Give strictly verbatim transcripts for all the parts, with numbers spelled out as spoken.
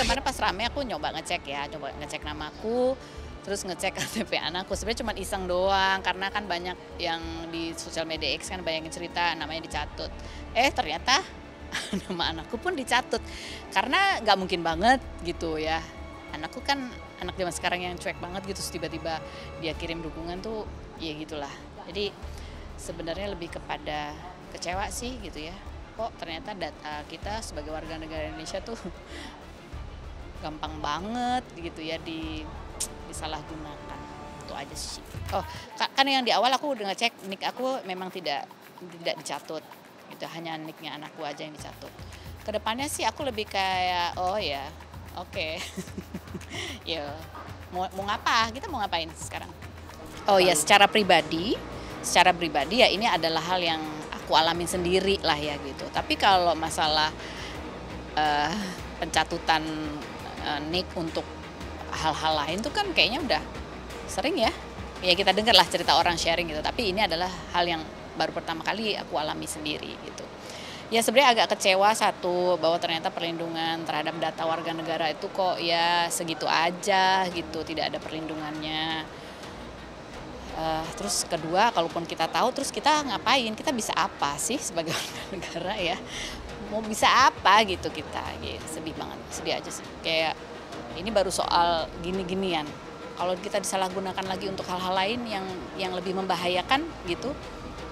kemarin pas rame aku nyoba ngecek ya, coba ngecek namaku, terus ngecek K T P anakku. Sebenarnya cuma iseng doang, karena kan banyak yang di sosial media X kan banyak yang cerita namanya dicatut. Eh ternyata nama anakku pun dicatut, karena nggak mungkin banget gitu ya. Anakku kan anak zaman sekarang yang cuek banget gitu, terus tiba-tiba dia kirim dukungan tuh, ya gitulah. Jadi sebenarnya lebih kepada kecewa sih gitu ya. Kok ternyata data kita sebagai warga negara Indonesia tuh gampang banget gitu ya di disalahgunakan. Itu aja sih. Oh, ka- kan yang di awal aku udah ngecek nick aku memang tidak tidak dicatut. Gitu, hanya nicknya anakku aja yang dicatut. Kedepannya sih aku lebih kayak oh ya, oke. Ya, mau mau ngapa? Kita mau ngapain sekarang? Oh ya, secara pribadi, secara pribadi ya ini adalah hal yang aku alamin sendiri lah ya gitu. Tapi kalau masalah eh, pencatutan eh, nick untuk hal-hal lain tuh kan kayaknya udah sering ya. Ya kita dengar lah cerita orang sharing gitu. Tapi ini adalah hal yang baru pertama kali aku alami sendiri gitu. Ya sebenarnya agak kecewa satu bahwa ternyata perlindungan terhadap data warga negara itu kok ya segitu aja gitu, tidak ada perlindungannya. Eh, terus kedua, kalaupun kita tahu, terus kita ngapain? Kita bisa apa sih sebagai warga negara ya? Mau bisa apa gitu kita? Gitu, sedih banget, sedih aja sih. Kayak ini baru soal gini-ginian. Kalau kita disalahgunakan lagi untuk hal-hal lain yang yang lebih membahayakan gitu,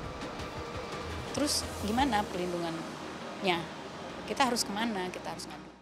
terus gimana perlindungannya? Kita harus kemana? Kita harus ngadu.